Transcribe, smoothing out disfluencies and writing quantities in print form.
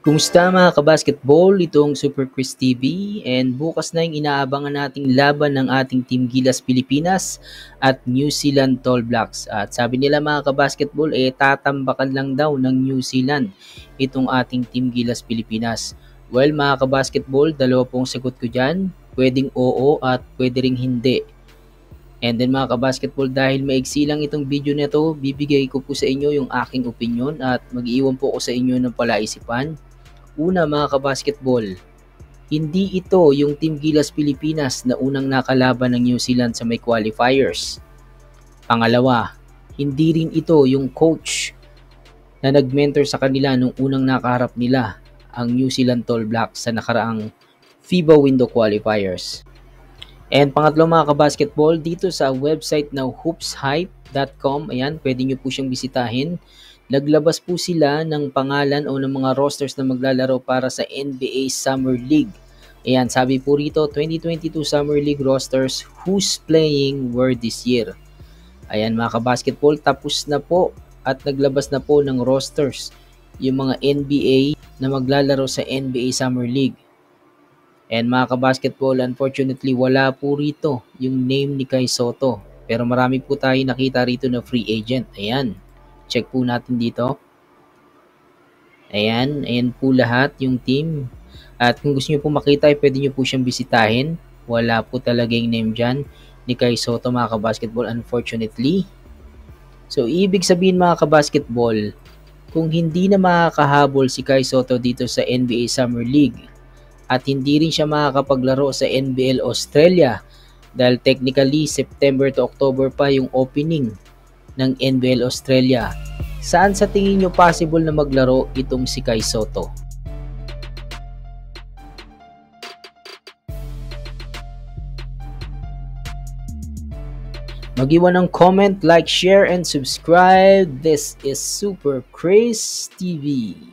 Kumusta mga kabasketball, itong Super Chris TV and bukas na yung inaabangan nating laban ng ating Team Gilas Pilipinas at New Zealand Tall Blacks. At sabi nila mga kabasketball, tatambakan lang daw ng New Zealand itong ating Team Gilas Pilipinas. Well mga kabasketball, dalawa pong sagot ko dyan, pwedeng oo at pwede ring hindi. And then mga kabasketball, dahil maigsi lang itong video na to, bibigay ko po sa inyo yung aking opinion at mag-iwan po ko sa inyo ng palaisipan. Una mga kabasketball, hindi ito yung Team Gilas Pilipinas na unang nakalaban ng New Zealand sa may qualifiers. Pangalawa, hindi rin ito yung coach na nag-mentor sa kanila nung unang nakaharap nila ang New Zealand Tall Blacks sa nakaraang FIBA Window Qualifiers. And pangatlo mga kabasketball, dito sa website na hoopshype.com, ayan, pwede nyo po siyang bisitahin. Naglabas po sila ng pangalan o ng mga rosters na maglalaro para sa NBA Summer League. Ayan, sabi po rito, 2022 Summer League rosters, who's playing where this year? Ayan mga kabasketball, tapos na po at naglabas na po ng rosters yung mga NBA na maglalaro sa NBA Summer League. And mga kabasketball, unfortunately, wala po rito yung name ni Kai Sotto. Pero marami po tayo nakita rito na free agent. Ayan. Check po natin dito. Ayan. Ayan po lahat yung team. At kung gusto nyo po makita, pwede nyo po siyang bisitahin. Wala po talaga yung name dyan ni Kai Sotto mga kabasketball, unfortunately. So, ibig sabihin mga kabasketball, kung hindi na makakahabol si Kai Sotto dito sa NBA Summer League, at hindi rin siya makakapaglaro sa NBL Australia dahil technically September to October pa yung opening ng NBL Australia. Saan sa tingin nyo possible na maglaro itong si Kai Sotto? Mag-iwan ng comment, like, share, and subscribe. This is Super Chris TV.